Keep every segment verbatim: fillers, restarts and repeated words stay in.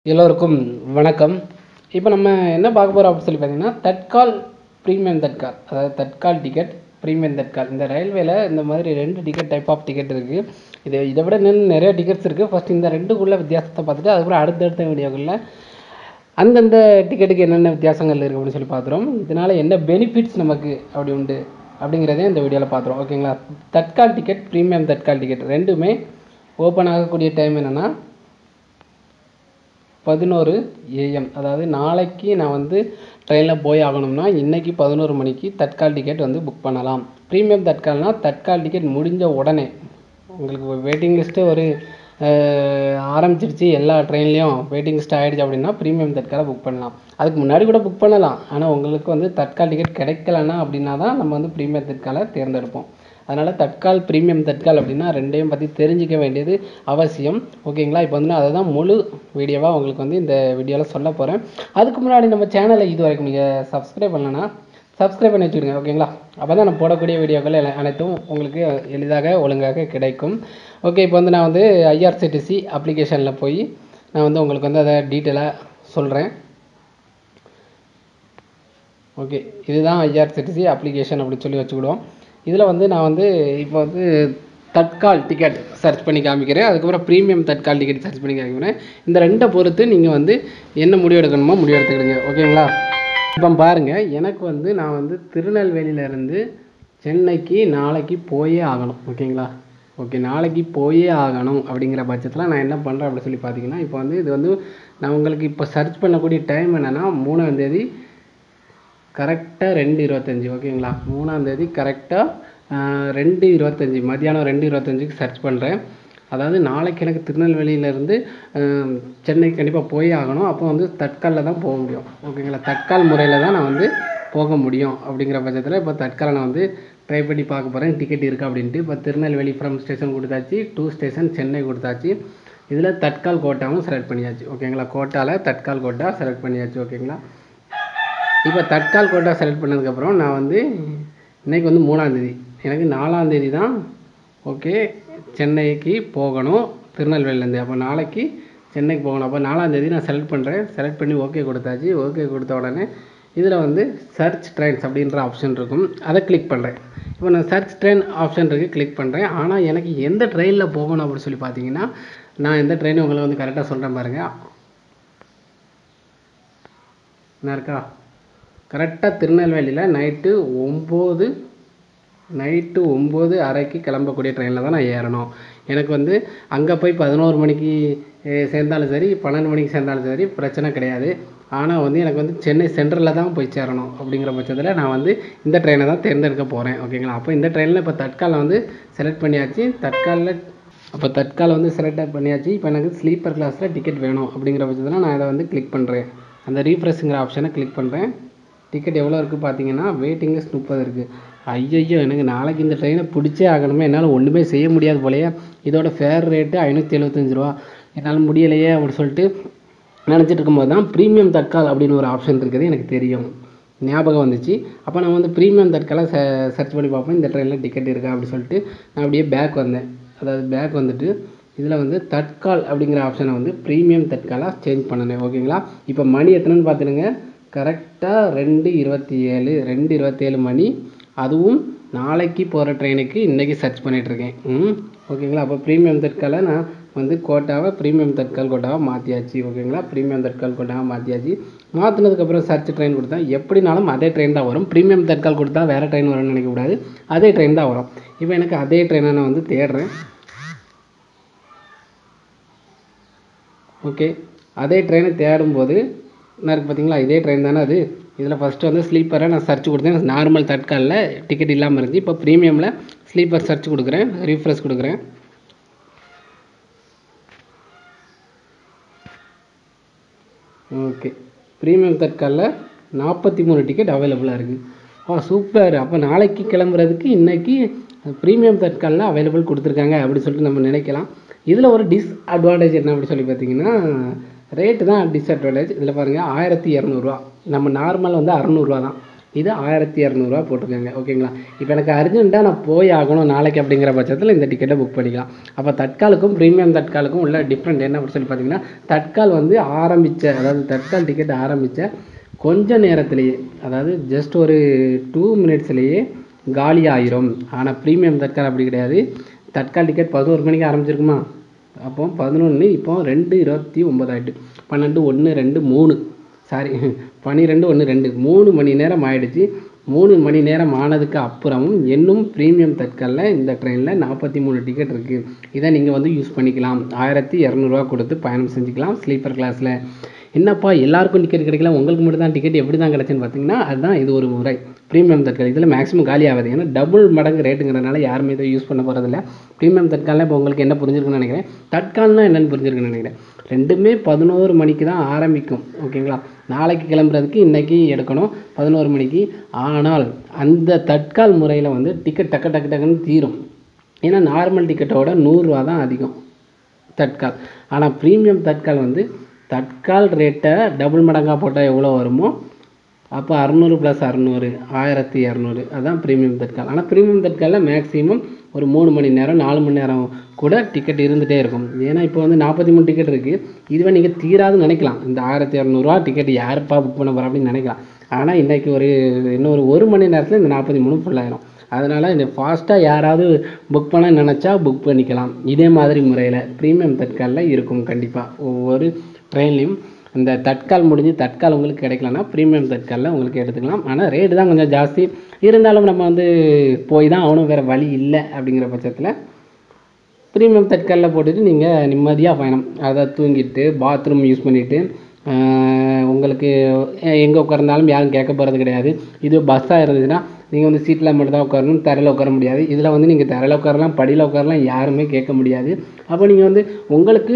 எல்லோருக்கும் வணக்கம். இப்போ நம்ம என்ன பார்க்க போகிறோம் அப்படின்னு சொல்லி பார்த்தீங்கன்னா, தட்கால் ப்ரீமியம் தட்கால், அதாவது தட்கால் டிக்கெட் ப்ரீமியம் தட்கால். இந்த ரயில்வேல இந்த மாதிரி ரெண்டு டிக்கெட் டைப் ஆஃப் டிக்கெட் இருக்குது. இது இதை விட இன்னும் நிறைய டிக்கெட்ஸ் இருக்குது. ஃபஸ்ட் இந்த ரெண்டுக்குள்ள வித்தியாசத்தை பார்த்துட்டு அதுக்கப்புறம் அடுத்தடுத்த வீடியோக்களில் அந்தந்த டிக்கெட்டுக்கு என்னென்ன வித்தியாசங்கள் இருக்குது அப்படின்னு சொல்லி பார்த்துறோம். இதனால் என்ன பெனிஃபிட்ஸ் நமக்கு அப்படி உண்டு அப்படிங்கிறதே இந்த வீடியோவில் பார்த்துறோம். ஓகேங்களா? Tatkal ticket premium tatkal ticket ரெண்டுமே ஓப்பன் ஆகக்கூடிய டைம் என்னென்னா பதினோரு ஏஎம். அதாவது நாளைக்கு நான் வந்து ட்ரெயினில் போய் ஆகணும்னா இன்றைக்கி பதினோரு மணிக்கு தட்கால் டிக்கெட் வந்து புக் பண்ணலாம். ப்ரீமியம் தட்கால்னால் தட்கால் டிக்கெட் முடிஞ்ச உடனே உங்களுக்கு வெயிட்டிங் லிஸ்ட்டு ஒரு ஆரம்பிச்சிருச்சு, எல்லா ட்ரெயின்லேயும் வெயிட்டிங் லிஸ்ட் ஆகிடுச்சு அப்படின்னா ப்ரீமியம் தட்காலை புக் பண்ணலாம். அதுக்கு முன்னாடி கூட புக் பண்ணலாம். ஆனால் உங்களுக்கு வந்து தட்கால் டிக்கெட் கிடைக்கலன்னா அப்படின்னா தான் நம்ம வந்து ப்ரீமியம் தட்காலை தேர்ந்தெடுப்போம். அதனால் தட்கால் ப்ரீமியம் தட்கால் அப்படின்னா ரெண்டையும் பற்றி தெரிஞ்சிக்க வேண்டியது அவசியம். ஓகேங்களா? இப்போ வந்து அதை தான் முழு வீடியோவாக உங்களுக்கு வந்து இந்த வீடியோவில் சொல்ல போகிறேன். அதுக்கு முன்னாடி நம்ம சேனலை இது வரைக்கும் நீங்கள் சப்ஸ்கிரைப் பண்ணலன்னா சப்ஸ்கிரைப் பண்ணி வச்சுருங்க. ஓகேங்களா? அப்போ தான் நான் போடக்கூடிய வீடியோக்கள் அனைத்தும் உங்களுக்கு எளிதாக ஒழுங்காக கிடைக்கும். ஓகே, இப்போ வந்து நான் வந்து ஐஆர்சிடிசி அப்ளிகேஷனில் போய் நான் வந்து உங்களுக்கு வந்து அதை டீட்டெயிலாக சொல்கிறேன். ஓகே, இதுதான் ஐஆர்சிடிசி அப்ளிகேஷன் அப்படின்னு சொல்லி வச்சுக்கிடுவோம். இதில் வந்து நான் வந்து இப்போ வந்து தட்கால் டிக்கெட் சர்ச் பண்ணி காமிக்கிறேன். அதுக்கப்புறம் ப்ரீமியம் தட்கால் டிக்கெட் சர்ச் பண்ணி காமிக்கிறேன். இந்த ரெண்டை பொறுத்து நீங்கள் வந்து என்ன முடிவு எடுக்கணுமோ முடிவு எடுத்துக்கிடுங்க. ஓகேங்களா? இப்போ பாருங்கள், எனக்கு வந்து நான் வந்து திருநெல்வேலியிலேருந்து சென்னைக்கு நாளைக்கு போயே ஆகணும். ஓகேங்களா? ஓகே, நாளைக்கு போயே ஆகணும் அப்படிங்கிற பட்சத்தில் நான் என்ன பண்ணுறேன் அப்படின்னு சொல்லி பார்த்தீங்கன்னா, இப்போ வந்து இது வந்து நான் உங்களுக்கு இப்போ சர்ச் பண்ணக்கூடிய டைம் என்னென்னா மூணாந்தேதி கரெக்டாக ரெண்டு இருபத்தஞ்சி. ஓகேங்களா? மூணாந்தேதி கரெக்டாக ரெண்டு இருபத்தஞ்சி மதியானம் ரெண்டு இருபத்தஞ்சிக்கு சர்ச் பண்ணுறேன். அதாவது நாளைக்கு எனக்கு திருநெல்வேலியிலேருந்து சென்னைக்கு கண்டிப்பாக போய் ஆகணும். அப்போ வந்து தட்காலில் தான் போக முடியும். ஓகேங்களா? தட்கால் முறையில் தான் நான் வந்து போக முடியும். அப்படிங்கிற பட்சத்தில் இப்போ தட்காலை நான் வந்து ட்ரை பண்ணி பார்க்க போகிறேன், டிக்கெட் இருக்கா அப்படின்ட்டு. இப்போ திருநெல்வேலி ஃப்ரம் ஸ்டேஷன் கொடுத்தாச்சு, டூ ஸ்டேஷன் சென்னை கொடுத்தாச்சு. இதில் தட்கால் கோட்டாவும் செலக்ட் பண்ணியாச்சு. ஓகேங்களா? கோட்டாவில் தட்கால் கோட்டா செலக்ட் பண்ணியாச்சு. ஓகேங்களா? இப்போ தட்கால் கோட்டா செலக்ட் பண்ணதுக்கப்புறம் நான் வந்து இன்றைக்கி வந்து மூணாந்தேதி, எனக்கு நாலாந்தேதி தான் ஓகே சென்னைக்கு போகணும் திருநெல்வேலியிலேருந்து. அப்போ நாளைக்கு சென்னைக்கு போகணும். அப்போ நாலாந்தேதி நான் செலக்ட் பண்ணுறேன். செலக்ட் பண்ணி ஓகே கொடுத்தாச்சு. ஓகே கொடுத்த உடனே இதில் வந்து சர்ச் ட்ரெயின்ஸ் அப்படின்ற ஆப்ஷன் இருக்கும், அதை கிளிக் பண்ணுறேன். இப்போ நான் சர்ச் ட்ரெயின் ஆப்ஷன் இருக்குது, கிளிக் பண்ணுறேன். ஆனால் எனக்கு எந்த ட்ரெயினில் போகணும் அப்படின்னு சொல்லி பார்த்தீங்கன்னா, நான் எந்த ட்ரெயினும் உங்களை வந்து கரெக்டாக சொல்கிறேன் பாருங்கள். என்ன இருக்கா? கரெக்டாக திருநெல்வேலியில் நைட்டு ஒம்பது நைட்டு ஒம்பது அரைக்கு கிளம்பக்கூடிய ட்ரெயினில் தான் நான் ஏறணும். எனக்கு வந்து அங்கே போய் பதினோரு மணிக்கு சேர்ந்தாலும் சரி, பன்னெண்டு மணிக்கு சேர்ந்தாலும் சரி பிரச்சனை கிடையாது. ஆனால் வந்து எனக்கு வந்து சென்னை சென்ட்ரலில் தான் போய் சேரணும். அப்படிங்கிற பட்சத்தில் நான் வந்து இந்த ட்ரெயினை தான் தேர்ந்தெடுக்க போகிறேன். ஓகேங்களா? அப்போ இந்த ட்ரெயினில் இப்போ தட்காலில் வந்து செலக்ட் பண்ணியாச்சு. தட்காலில் அப்போ தட்கால் வந்து செலக்ட் பண்ணியாச்சு. இப்போ எனக்கு ஸ்லீப்பர் கிளாஸில் டிக்கெட் வேணும். அப்படிங்கிற பட்சத்தில் நான் இதை வந்து கிளிக் பண்ணுறேன். அந்த ரீஃப்ரெஷ்ங்கிற ஆப்ஷனை கிளிக் பண்ணுறேன். டிக்கெட் எவ்வளோ இருக்குது பார்த்தீங்கன்னா, வெயிட்டிங் லிஸ்ட் முப்பது இருக்குது. ஐயோ, எனக்கு நாளைக்கு இந்த ட்ரெயினை பிடிச்சே ஆகணுமே, என்னால் ஒன்றுமே செய்ய முடியாது போலையே. இதோட ஃபேர் ரேட்டு ஐநூற்றி எழுபத்தஞ்சி ரூபா, என்னால் முடியலையே அப்படின்னு சொல்லிட்டு நினச்சிட்டு இருக்கும்போது தான் ப்ரீமியம் தட்கால் அப்படின்னு ஒரு ஆப்ஷன் இருக்குது எனக்கு தெரியும், ஞாபகம் வந்துச்சு. அப்போ நான் வந்து ப்ரீமியம் தட்காலை ச சர்ச் பண்ணி பார்ப்பேன், இந்த ட்ரெயினில் டிக்கெட் இருக்கா அப்படின்னு சொல்லிட்டு நான் அப்படியே பேக் வந்தேன். அதாவது பேக் வந்துட்டு இதில் வந்து தட்கால் அப்படிங்கிற ஆப்ஷனை வந்து ப்ரீமியம் தட்காலாக சேஞ்ச் பண்ணினேன். ஓகேங்களா? இப்போ மணி எத்தனைன்னு பார்த்துடுங்க. கரெக்டாக ரெண்டு இருபத்தி ஏழு ரெண்டு இருபத்தேழு மணி. அதுவும் நாளைக்கு போகிற ட்ரெயினுக்கு இன்றைக்கி சர்ச் பண்ணிகிட்ருக்கேன். ம் ஓகேங்களா? அப்போ ப்ரீமியம் தட்காலை நான் வந்து கோட்டாவை ப்ரீமியம் தட்கால் கோட்டாவை மாற்றியாச்சு. ஓகேங்களா? ப்ரீமியம் தட்கால் கோட்டாவை மாற்றியாச்சு. மாற்றினதுக்கப்புறம் சர்ச் ட்ரெயின் கொடுத்தா எப்படினாலும் அதே ட்ரெயின் தான் வரும். ப்ரீமியம் தட்கால் கொடுத்தா வேறு ட்ரெயின் வரும்னு நினைக்கக்கூடாது, அதே ட்ரெயின் தான் வரும். இப்போ எனக்கு அதே ட்ரெயினை நான் வந்து தேடுறேன். ஓகே, அதே ட்ரெயினை தேடும்போது என்ன இருக்குது பார்த்தீங்களா? இதே ட்ரெயின் தானே அது. இதில் ஃபஸ்ட்டு வந்து ஸ்லீப்பரை நான் சர்ச் கொடுத்தேன். நார்மல் தட்காலில் டிக்கெட் இல்லாமல் இருந்துச்சு. இப்போ ப்ரீமியமில் ஸ்லீப்பர் சர்ச் கொடுக்குறேன், ரீஃப்ரெஷ் கொடுக்குறேன். ஓகே, ப்ரீமியம் தட்காலில் நாற்பத்தி மூணு டிக்கெட் அவைலபிளாக இருக்குது. ஆ சூப்பர். அப்போ நாளைக்கு கிளம்புறதுக்கு இன்றைக்கி ப்ரீமியம் தட்காலில் அவைலபிள் கொடுத்துருக்காங்க அப்படின்னு சொல்லிட்டு நம்ம நினைக்கலாம். இதில் ஒரு டிஸ்அட்வான்டேஜ் என்ன அப்படி சொல்லி பார்த்தீங்கன்னா, ரேட்டு தான் டிஸ்அட்வான்டேஜ். இதில் பாருங்கள், ஆயிரத்தி இரநூறுவா. நம்ம நார்மல் வந்து அறநூறுவா தான். இது ஆயிரத்தி இரநூறுவா போட்டிருக்காங்க. ஓகேங்களா? இப்போ எனக்கு அர்ஜென்ட்டாக நான் போய் ஆகணும் நாளைக்கு அப்படிங்கிற பட்சத்தில் இந்த டிக்கெட்டை புக் பண்ணிக்கலாம். அப்போ தட்காலுக்கும் ப்ரீமியம் தட்காலுக்கும் உள்ள டிஃப்ரெண்ட் என்ன அப்படின்னு சொல்லி பார்த்தீங்கன்னா, தட்கால் வந்து ஆரம்பித்த அதாவது தட்கால் டிக்கெட் ஆரம்பித்த கொஞ்ச நேரத்திலேயே, அதாவது ஜஸ்ட் ஒரு டூ மினிட்ஸ்லேயே காலி ஆயிரும். ஆனால் ப்ரீமியம் தட்கால் அப்படி கிடையாது. தட்கால் டிக்கெட் பதினோரு மணிக்கு ஆரம்பிச்சிருக்குமா, அப்போ பதினொன்று இப்போ ரெண்டு இருபத்தி ஒம்பது ஆகிட்டு பன்னெண்டு ஒன்று ரெண்டு மூணு சாரி பன்னிரெண்டு ஒன்று ரெண்டு மூணு மணி நேரம் ஆயிடுச்சு. மூணு மணி நேரம் ஆனதுக்கு அப்புறமும் இன்னும் ப்ரீமியம் தட்காலில் இந்த ட்ரெயினில் நாற்பத்தி மூணு டிக்கெட் இருக்குது. இதை நீங்கள் வந்து யூஸ் பண்ணிக்கலாம். ஆயிரத்தி இரநூறுவா கொடுத்து பயணம் செஞ்சுக்கலாம் ஸ்லீப்பர் கிளாஸில். என்னப்பா எல்லாருக்கும் டிக்கெட் கிடைக்கல, உங்களுக்கு மட்டும் தான் டிக்கெட் எப்படி தான் கிடச்சுன்னு பார்த்தீங்கன்னா, அதுதான் இது ஒரு முறை. ப்ரீமியம் தட்கால் இதில் மேக்ஸிமம் காலி ஆகாது. ஏன்னா டபுள் மடங்கு ரேட்டுங்கிறனால யாருமே இதை யூஸ் பண்ண போகிறதில்ல. ப்ரீமியம் தட்கால்னால் இப்போ உங்களுக்கு என்ன புரிஞ்சிருக்குன்னு நினைக்கிறேன். தட்கால்னால் என்னென்னு புரிஞ்சிருக்குன்னு நினைக்கிறேன். ரெண்டுமே பதினோரு மணிக்கு தான் ஆரம்பிக்கும். ஓகேங்களா? நாளைக்கு கிளம்புறதுக்கு இன்றைக்கி எடுக்கணும் பதினோரு மணிக்கு. ஆனால் அந்த தட்கால் முறையில் வந்து டிக்கெட் டக்கு டக்கு டக்குன்னு தீரும். ஏன்னா நார்மல் டிக்கெட்டோட நூறுரூவா தான் அதிகம் தட்கால். ஆனால் ப்ரீமியம் தட்கால் வந்து தட்கால் ரேட்டை டபுள் மடங்காக போட்டால் எவ்வளோ வருமோ அப்போ அறநூறு ப்ளஸ் அறநூறு ஆயிரத்தி இரநூறு அதுதான் ப்ரீமியம் தட்கால். ஆனால் ப்ரீமியம் தட்காலில் மேக்ஸிமம் ஒரு மூணு மணி நேரம் நாலு மணி நேரம் கூட டிக்கெட் இருந்துகிட்டே இருக்கும். ஏன்னா இப்போ வந்து நாற்பத்தி மூணு டிக்கெட் இருக்குது. இதுவே நீங்கள் தீராதுன்னு நினைக்கலாம், இந்த ஆயிரத்தி இரநூறுவா டிக்கெட் யாருப்பா புக் பண்ண போகிறா அப்படின்னு நினைக்கலாம். ஆனால் இன்றைக்கி ஒரு இன்னொரு ஒரு மணி நேரத்தில் இந்த நாற்பத்தி மூணு ஃபுல்லாயிரும். அதனால் இந்த ஃபாஸ்ட்டாக யாராவது புக் பண்ண நினச்சா புக் பண்ணிக்கலாம். இதே மாதிரி முறையில் ப்ரீமியம் தட்காலில் இருக்கும். கண்டிப்பாக ஒவ்வொரு ட்ரெயின்லையும் இந்த தட்கால் முடிஞ்சு தட்கால் உங்களுக்கு கிடைக்கலன்னா ப்ரீமியம் தட்காலில் உங்களுக்கு எடுத்துக்கலாம். ஆனால் ரேட்டு தான் கொஞ்சம் ஜாஸ்தி. இருந்தாலும் நம்ம வந்து போய் தான் ஆகணும், வேறு வழி இல்லை அப்படிங்கிற பட்சத்தில் ப்ரீமியம் தட்காலில் போட்டுட்டு நீங்கள் நிம்மதியாக பயணம், அதை தூங்கிட்டு பாத்ரூம் யூஸ் பண்ணிவிட்டு உங்களுக்கு எங்கே உட்கார்ந்தாலும் யாரும் கேட்க போகிறது கிடையாது. இது பஸ்ஸாக இருந்துச்சுன்னா நீங்கள் வந்து சீட்டில் மட்டும் தான் உட்காரணும், தரையில் உட்கார முடியாது. இதில் வந்து நீங்கள் தரையில் உட்காரலாம், படியில் உட்காரலாம், யாருமே கேட்க முடியாது. அப்போ நீங்கள் வந்து உங்களுக்கு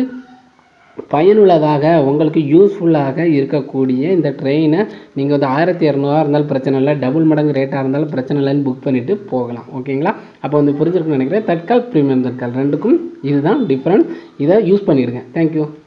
பயனுள்ளதாக உங்களுக்கு யூஸ்ஃபுல்லாக இருக்கக்கூடிய இந்த ட்ரெயினை நீங்கள் வந்து ஆயிரத்தி இரநூறுவா இருந்தாலும் பிரச்சனை இல்லை, டபுள் மடங்கு ரேட்டாக இருந்தாலும் பிரச்சனை இல்லைன்னு புக் பண்ணிவிட்டு போகலாம். ஓகேங்களா? அப்போ வந்து புரிஞ்சிருக்குன்னு நினைக்கிறேன். தட்கால் ப்ரீமியம் தட்கால் ரெண்டுக்கும் இதுதான் டிஃப்ரெண்ட். இதை யூஸ் பண்ணிடுங்க. தேங்க்யூ.